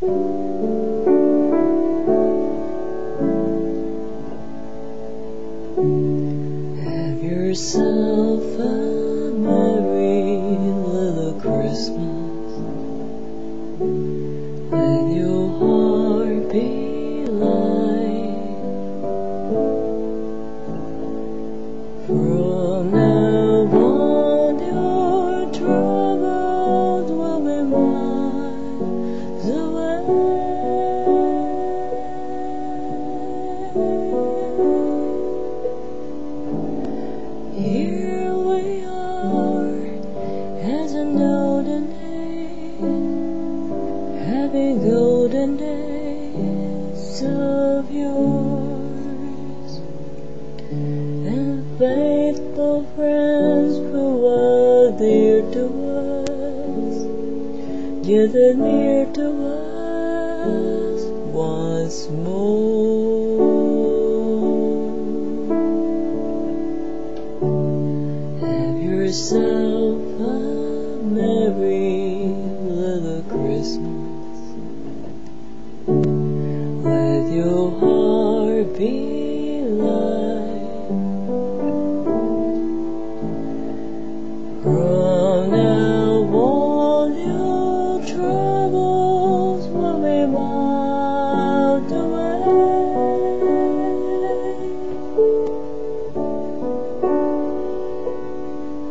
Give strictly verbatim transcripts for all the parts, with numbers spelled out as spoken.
Have yourself a merry little Christmas. Let your heart be light. From now on your troubles will be miles away. Here we are, as an olden days, having golden days of yours, and faithful friends who are dear to us, gathered near to us once more. Yourself a merry little Christmas. Let your heart be light. From now on your troubles will be miles away.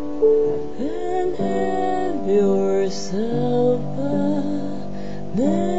And have yourself a